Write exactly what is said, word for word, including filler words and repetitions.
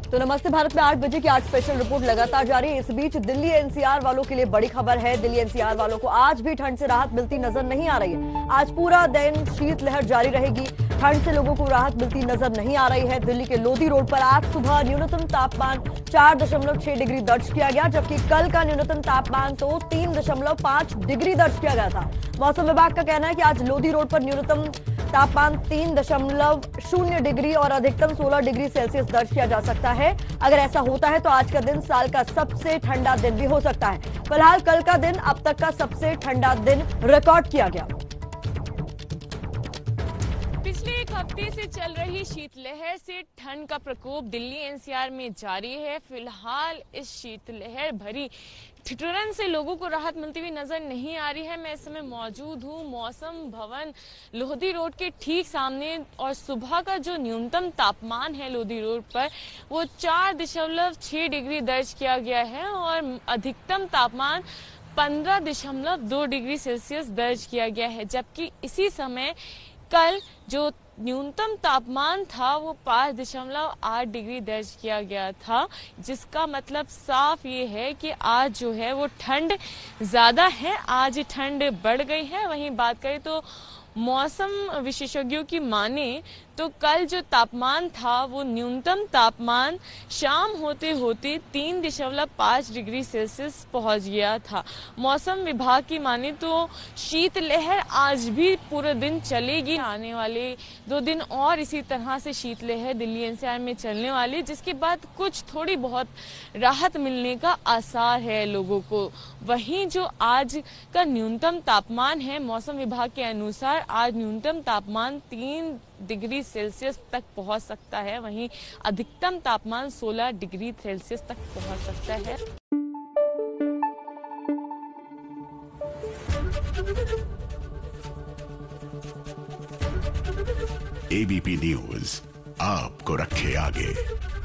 तो नमस्ते भारत में आठ बजे की आठ स्पेशल रिपोर्ट लगातार जारी है। इस बीच दिल्ली एनसीआर वालों के लिए बड़ी खबर है। दिल्ली एनसीआर वालों को आज भी ठंड से राहत मिलती नजर नहीं आ रही है। आज पूरा दिन शीतलहर जारी रहेगी। ठंड से लोगों को राहत मिलती नजर नहीं आ रही है। दिल्ली के लोधी रोड पर आज सुबह न्यूनतम तापमान चार दशमलव छह डिग्री दर्ज किया गया, जबकि कल का न्यूनतम तापमान तो तीन दशमलव पांच डिग्री दर्ज किया गया था। मौसम विभाग का कहना है कि आज लोधी रोड पर न्यूनतम तापमान तीन दशमलव शून्य डिग्री और अधिकतम सोलह डिग्री सेल्सियस दर्ज किया जा सकता है। अगर ऐसा होता है तो आज का दिन साल का सबसे ठंडा दिन भी हो सकता है। फिलहाल कल का दिन अब तक का सबसे ठंडा दिन रिकॉर्ड किया गया। पिछले एक हफ्ते से चल रही शीतलहर से ठंड का प्रकोप दिल्ली एनसीआर में जारी है। फिलहाल इस शीतलहर भरी ठिठुरन से लोगों को राहत मिलती हुई नजर नहीं आ रही है। मैं इस समय मौजूद हूँ मौसम भवन लोधी रोड के ठीक सामने और सुबह का जो न्यूनतम तापमान है लोधी रोड पर वो चार दशमलव छह डिग्री दर्ज किया गया है और अधिकतम तापमान पंद्रह दशमलव दो डिग्री सेल्सियस दर्ज किया गया है, जबकि इसी समय कल जो न्यूनतम तापमान था वो पाँच दशमलव आठ डिग्री दर्ज किया गया था, जिसका मतलब साफ ये है कि आज जो है वो ठंड ज्यादा है, आज ठंड बढ़ गई है। वहीं बात करें तो मौसम विशेषज्ञों की माने तो कल जो तापमान था वो न्यूनतम तापमान शाम होते होते तीन दशमलव पाँच डिग्री सेल्सियस पहुंच गया था। मौसम विभाग की माने तो शीतलहर आज भी पूरे दिन चलेगी। आने वाले दो दिन और इसी तरह से शीतलहर दिल्ली एनसीआर में चलने वाली, जिसके बाद कुछ थोड़ी बहुत राहत मिलने का आसार है लोगों को। वहीं जो आज का न्यूनतम तापमान है मौसम विभाग के अनुसार आज न्यूनतम तापमान तीन डिग्री सेल्सियस तक पहुंच सकता है, वहीं अधिकतम तापमान सोलह डिग्री सेल्सियस तक पहुंच सकता है। एबीपी न्यूज आपको रखे आगे।